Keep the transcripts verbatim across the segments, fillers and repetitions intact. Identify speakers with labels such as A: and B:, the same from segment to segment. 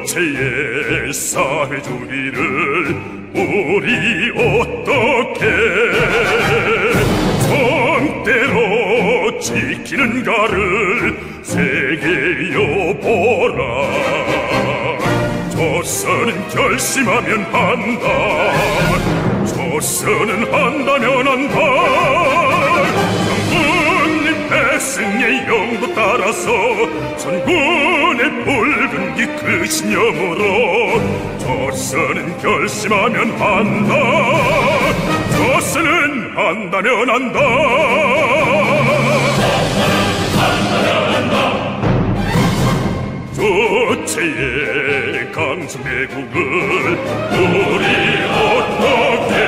A: 조체의 사회주의를 우리 어떻게 성대로 지키는가를 세계여 보라. 조선은 결심하면 한다. 조선은 한다면 한다. 전국민 백성의 영도 따라서 전군의 붉은 기 그 신념으로 조선은 결심하면 한다. 조선은 한다면 한다. 한다면 한다. 조체의 강성대국을 우리 어떻게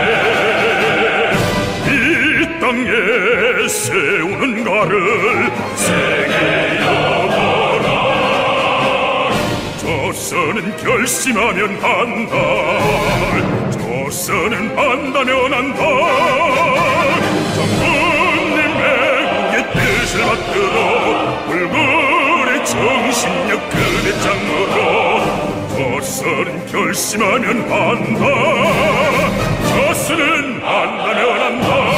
A: 이 땅에 세우는가를 세계여 보라. 조선은 결심하면 한다. 조선은 한다면 한다. 전국민 매국의 뜻을 받들어 불굴의 정신력 그대 장으로 조선은 결심하면 한다. 조선은 한다면 한다.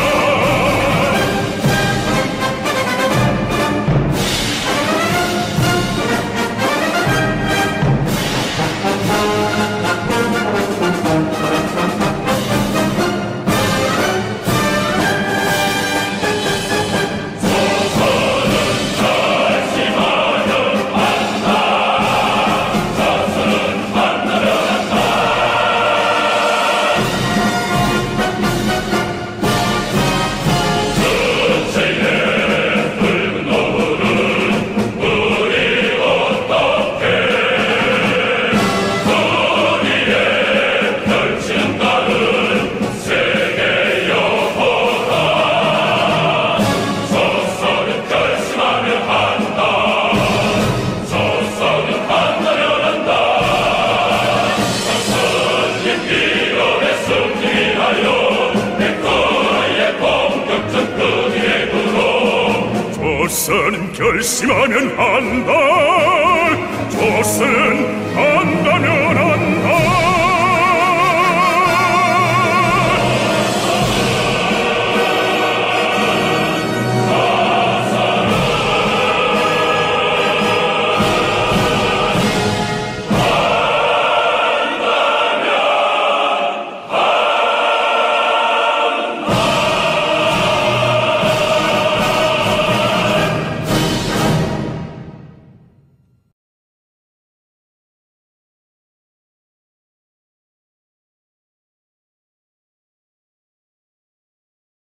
A: 조선은 결심하면 한다. 조선은 한다면 한다.